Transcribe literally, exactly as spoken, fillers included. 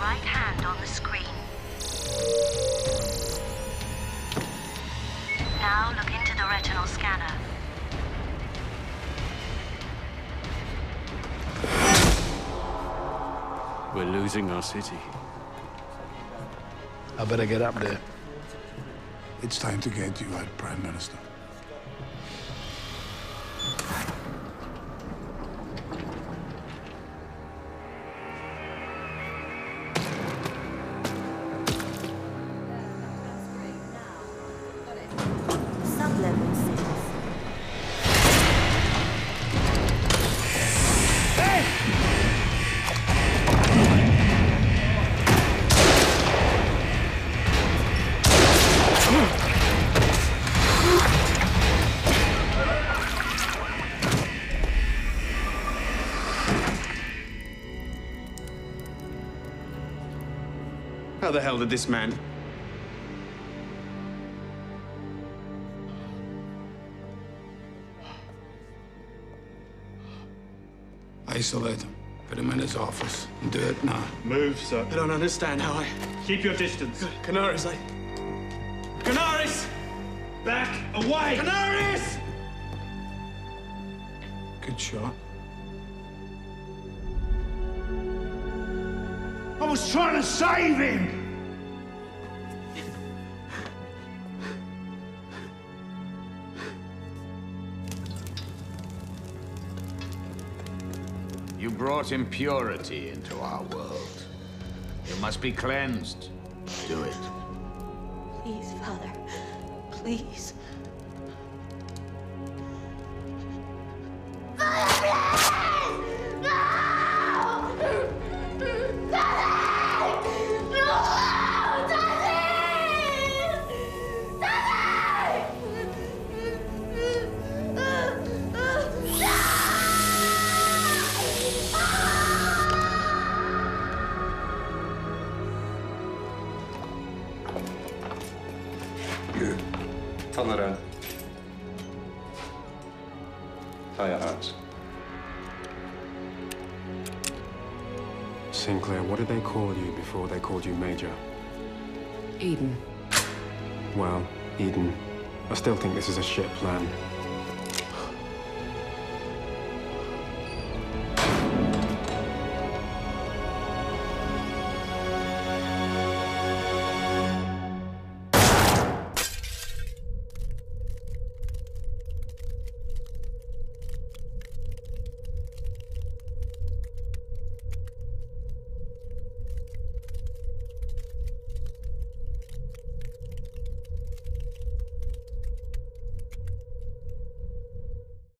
right hand on the screen. Now look into the retinal scanner. We're losing our city. I better get up there. It's time to get you out, Prime Minister. Sub-level six. How the hell did this man... Isolate him. Put him in his office. And do it now. Move, sir. I don't understand how I... Keep your distance. Canaris, I... Canaris! Back away! Canaris! Good shot. I was trying to save him! You brought impurity into our world. You must be cleansed. Do it. Please, Father. Please. You. Turn around. Tie your hands. Sinclair, what did they call you before they called you Major? Eden. Well, Eden. I still think this is a shit plan.